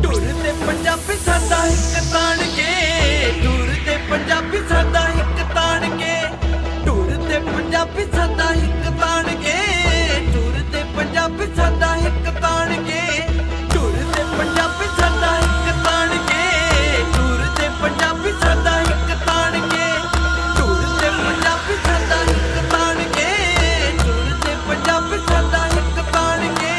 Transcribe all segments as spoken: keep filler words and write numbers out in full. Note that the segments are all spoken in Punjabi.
ਟੁਰ ਤੇ ਪੰਜਾਬੀ ਸਾਡਾ ਇੱਕ ਤਾਣ ਕੇ, ਟੁਰ ਤੇ ਪੰਜਾਬੀ ਸਾਡਾ ਇੱਕ ਤਾਣ ਕੇ, ਟੁਰ ਤੇ ਪੰਜਾਬੀ ਸਾਡਾ ਇੱਕ ਤਾਣ ਕੇ, ਟੁਰ ਤੇ ਪੰਜਾਬੀ ਸਾਡਾ ਇੱਕ ਤਾਣ ਕੇ, ਟੁਰ ਤੇ ਪੰਜਾਬੀ ਸਾਡਾ ਇੱਕ ਤਾਣ ਕੇ, ਟੁਰ ਤੇ ਪੰਜਾਬੀ ਸਾਡਾ ਇੱਕ ਤਾਣ ਕੇ, ਟੁਰ ਤੇ ਪੰਜਾਬੀ ਸਾਡਾ ਇੱਕ ਤਾਣ ਕੇ, ਟੁਰ ਤੇ ਪੰਜਾਬੀ ਸਾਡਾ ਇੱਕ ਤਾਣ ਕੇ।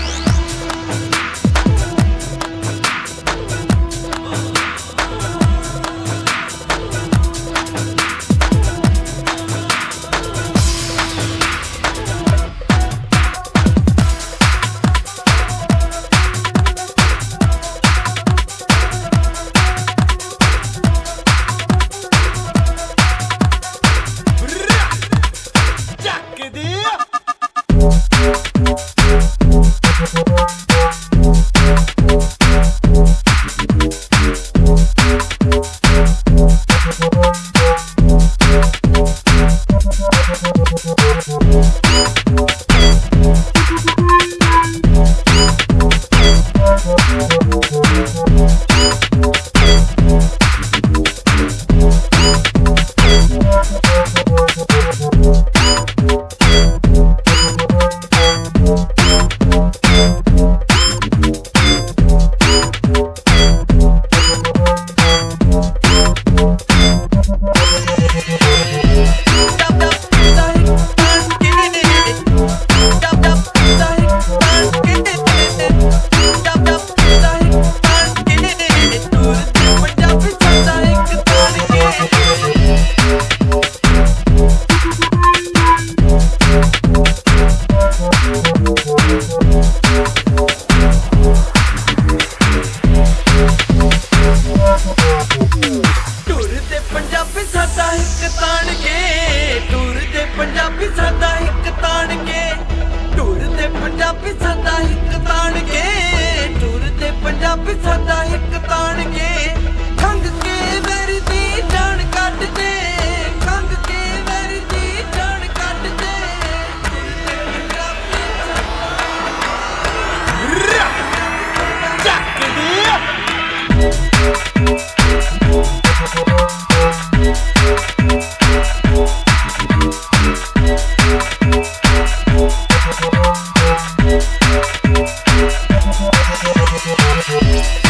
ਪੰਜਾਬੀ ਸਾਡਾ ਇੱਕ ਤਾਣ ਕੇ, ਟੁਰ ਤੇ ਪੰਜਾਬੀ ਸਾਡਾ ਇੱਕ ਤਾਣ ਕੇ, ਟੁਰ ਤੇ ਪੰਜਾਬੀ ਸਾਡਾ ਇੱਕ ਤਾਣ ਕੇ, ਟੁਰ ਤੇ ਪੰਜਾਬੀ ਸਾਡਾ ਇੱਕ ਤਾਣ ਕੇ। ਖੰਗ ਕੇ ਵੈਰੀ ਦੀ ਜਾਨ ਕੱਢ ਦੇ, ਖੰਗ ਕੇ ਵੈਰੀ ਦੀ ਜਾਨ ਕੱਢ ਦੇ, ਚੱਕ ਦੇ We'll be right back.